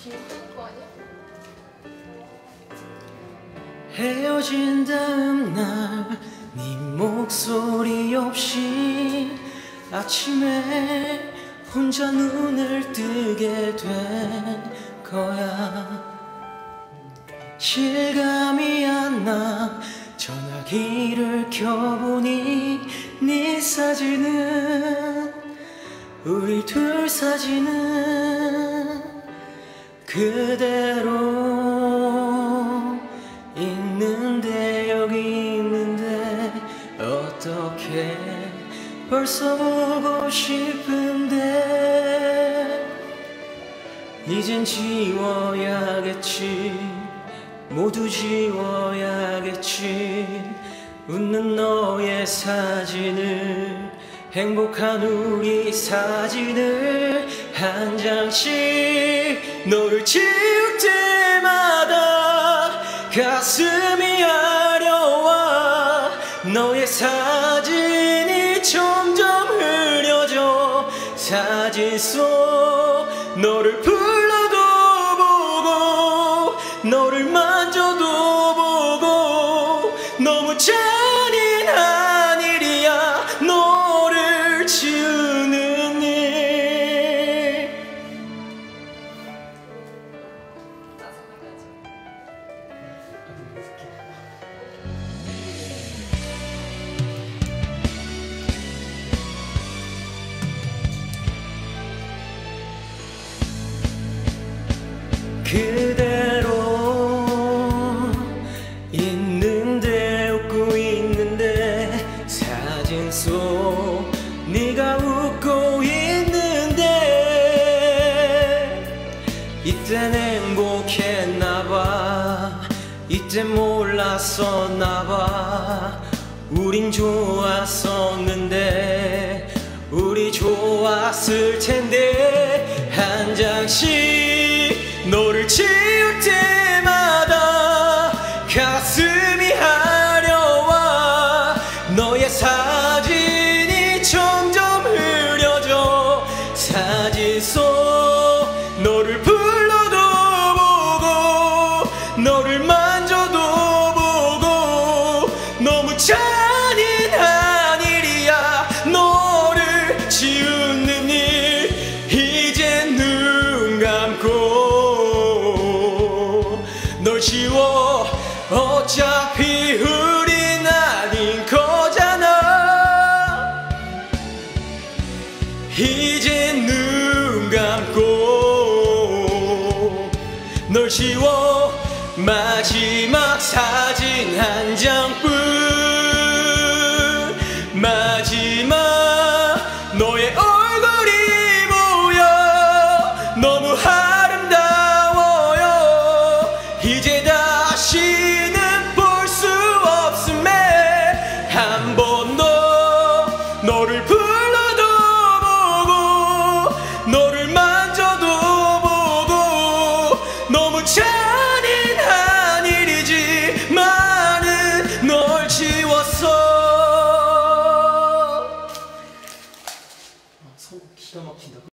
헤어진 다음 날 네 목소리 없이 아침에 혼자 눈을 뜨게 된 거야. 실감이 안 나. 전화기를 켜보니 네 사진은, 우리 둘 사진은 그대로 있는데, 여기 있는데 어떻게 벌써 보고 싶은데. 이젠 지워야겠지, 모두 지워야겠지. 웃는 너의 사진을, 행복한 우리 사진을 한 장씩. 너를 지울 때마다 가슴이 아려와. 너의 사진이 점점 흐려져. 사진 속 너를 불러도 보고, 너를 만져도 보고. 너무 잔인한 일이야, 너를 지우는 일. 그대로 있는데, 웃고 있는데, 사진 속 네가 웃고 있는데. 이땐 행복했나봐, 이땐 몰랐었나봐. 우린 좋았었는데, 우리 좋았을 텐데. 한 장씩 너를 지울 때마다 가슴이 아려와. 너의 사진이 점점 흐려져. 사진 속 너를 불러도 보고, 너를 만져도 보고. 너무 잔인한 일이야, 너를 지우는 일. 이제 눈 감고 널 지워. 어차피 우린 아닌 거잖아. 이제 눈 감고 널 지워. 마지막 사진 한 장뿐. 마지막 너의 얼굴이 보여. 너무 아름다워요. 이제 다시는 볼 수 없음에. 한 번 더 너를 불러도 보고, 너를 만져도 보고. 너무 잔인한 일이지만은 널 지웠어. 기가 막힌다.